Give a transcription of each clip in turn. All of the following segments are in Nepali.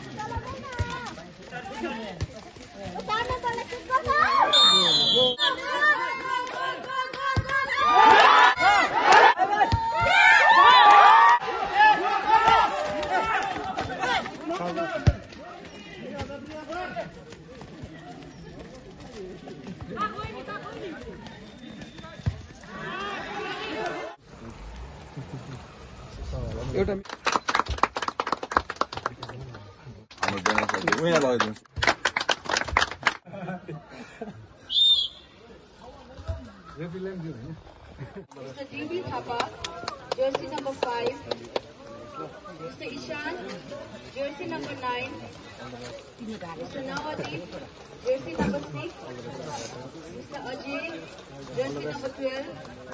Mr. DB Thapa, jersey number 5. Mr. Ishan, jersey number 9. Mr. Nawadeep, jersey number 6. Mr. Ajay, jersey number 12.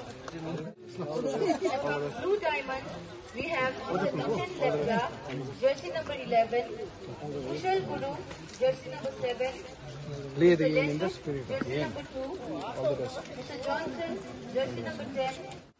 Blue diamond, we have Mr. Nitin Lepta, jersey number 11. Kushal Guru, jersey number 7. Mr. Leslie, jersey number 2. Mr. Johnson, jersey number 10.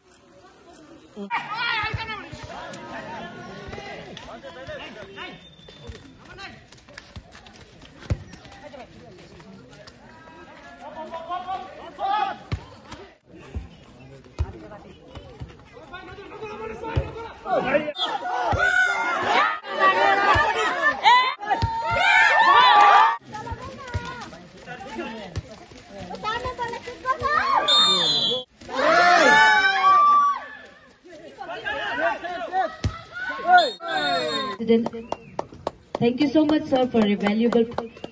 Thank you so much, sir, for your valuable.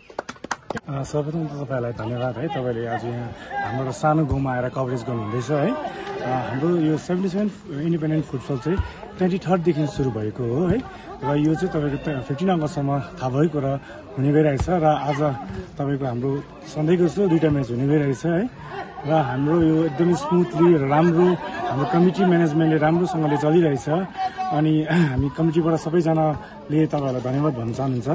सर्वप्रथम त तपाईलाई धन्यवाद है तपाईले आज यहाँ हाम्रो सानो गाउँमा आएर कभरेज गर्नुहुँदैछ है हाम्रो यो 77 इन्डिपेन्डेन्ट फुटबल चाहिँ 23rd देखि सुरु भएको हो है र यो चाहिँ तपाईको 15 अगस्तसम्म थाहा भएको र हुने गइरहेछ र आज तपाईको हाम्रो सधैँको जस्तो दुईटा म्याच हुने गइरहेछ है र हाम्रो यो एकदमै स्मुथली र राम्रो हाम्रो कमिटी म्यानेजमेन्टले राम्रोसँगले चलिरहेछ अनि हामी कमिटीबाट सबैजनाले तपाईलाई धन्यवाद भन्न चाहनुहुन्छ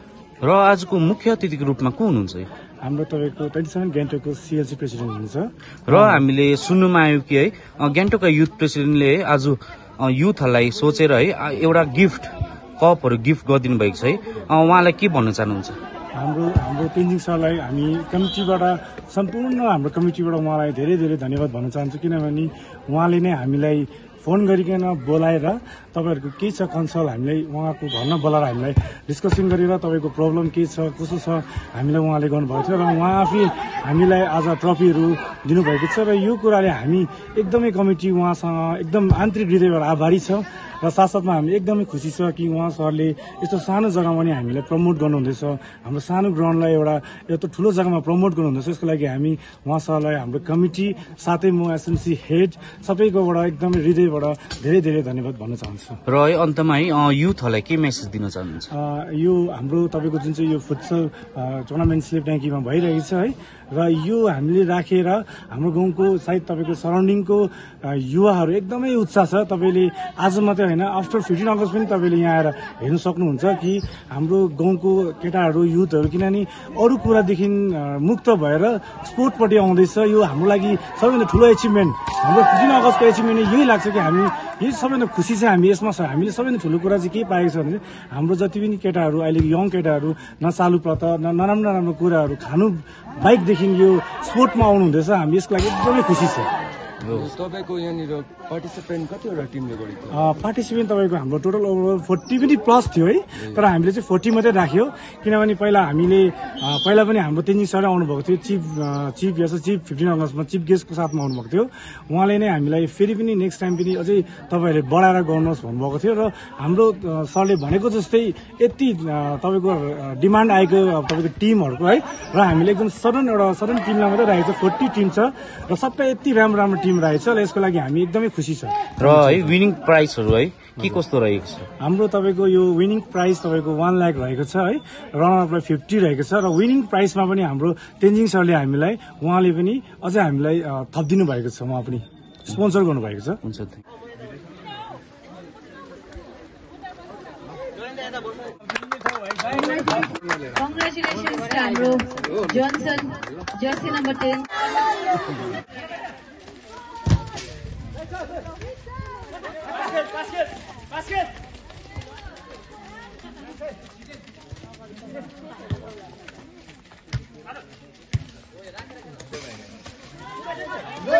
र आजको मुख्य अतिथिको रूपमा को हुनुहुन्छ हाम्रो तपाईको 27 गान्तोकको सीएलसी प्रेसिडेन्ट हुनुहुन्छ र हामीले सुन्नुमा आयो कि है गान्तोकका युथ प्रेसिडेन्टले आज युथहरूलाई सोचेर है एउटा गिफ्ट कपहरु गिफ्ट गरिदिनु भएको छ है उहाँलाई के भन्न चाहनुहुन्छ हाम्रो तेन्जिङ सरलाई हामी कमिटीबाट सम्पूर्ण हाम्रो कमिटीबाट उहाँलाई धेरै धेरै धन्यवाद भन्न चाहन्छु किनभने उहाँले नै हामीलाई फोन गरिकन बोलाएर तपाईहरुको के छ कन्सल्ट हामीलाई उहाँको घरमा बोलाएर हामीलाई डिस्कसन गरेर तपाईको प्रब्लम के छ कसो छ हामीलाई उहाँले गर्नुभएको थियो र उहाँ आफै हामीलाई आज ट्रफीहरु दिनुभएको छ र यो कुराले हामी एकदमै कमिटी उहाँसँग एकदम आन्तरिक हृदयबाट आभारी छ र साथसाथमा हामी एकदमै खुसी छ कि उहाँ सरले यस्तो सानो जग्गामा नि हामीलाई प्रमोट गर्नुहुँदैछ हाम्रो सानो ग्राउन्डलाई एउटा यस्तो ठूलो जग्गामा प्रमोट गर्नुहुँदैछ यसको लागि हामी उहाँ सरलाई हाम्रो कमिटी साथै म एसएमसी हेड सबैकोबाट एकदमै हृदयबाट धेरै धेरै धन्यवाद भन्न चाहन्छु र अन्तमा है युथहरूलाई के मेसेज दिन चाहनुहुन्छ यो हाम्रो तपाईको जुन चाहिँ यो फुटसल टुर्नामेन्ट स्लेप ट्याङ्कीमा भइरहेको छ है र यो हामीले राखेर हाम्रो गाउँको सायद तपाईको सराउन्डिङको युवाहरू एकदमै उत्साह छ तपाईले आज मात्रै हैन आफ्टर 15 अगस्त पनि तपाईले यहाँ आएर हेर्न सक्नुहुन्छ कि हाम्रो गाउँको केटाहरू युथहरू किनभने अरू कुरादेखि मुक्त भएर स्पोर्टपट्टि आउँदैछ यो हाम्रो लागि सबैभन्दा ठूलो एचिभमेन्ट हाम्रो 15 अगस्तको एचिभमेन्ट यही लाग्छ कि हामी यही सबैभन्दा खुसी छ हामी यसमा छ हामीले सबैभन्दा ठूलो कुरा चाहिँ के पाएको छ भने हाम्रो जति पनि केटाहरू अहिले यङ केटाहरू नचालु प्रत नराम्रो नराम्रो कुराहरू खानु बाइकदेखि यो स्पोर्टमा आउनुहुँदैछ हामी यसको लागि एकदमै खुसी छ तपाईको यहाँनिर पार्टिसिपेन्ट कतिवटा टिमले गरेको पार्टिसिपेन्ट तपाईको हाम्रो टोटल ओभरअल 40 पनि प्लस थियो है तर हामीले चाहिँ 40 मात्रै राख्यो किनभने पहिला पनि हाम्रो तेन्जिङ सर आउनुभएको थियो चिफ 15 अगस्तमा चिफ गेस्टको साथमा आउनुभएको थियो उहाँले नै हामीलाई फेरि पनि नेक्स्ट टाइम पनि अझै तपाईहरुले बढाएर गर्नुहोस् भन्नुभएको थियो र हाम्रो सरले भनेको जस्तै यति तपाईको डिमान्ड आएको तपाईको टिमहरुको है र हामीले एकदम सडन टिमलाई मात्रै राखेको छ 40 टिम छ र सबै यति राम्रो टिम रहेछ र यसको लागि हामी एकदमै खुसी छ र है विनिङ प्राइजहरु है के कस्तो रहेको छ हाम्रो तपाईको यो विनिङ प्राइज तपाईको 1 लाख रहेको छ है रनर अपलाई 50 रहेको छ र विनिङ प्राइजमा पनि हाम्रो तेन्जिङ सरले हामीलाई उहाँले पनि अझै हामीलाई थपिदिनु भएको छ उहाँ पनि स्पोन्सर गर्नु भएको छ हुन्छ Congratulations to हाम्रो Johnson, jersey number 10. Basket. No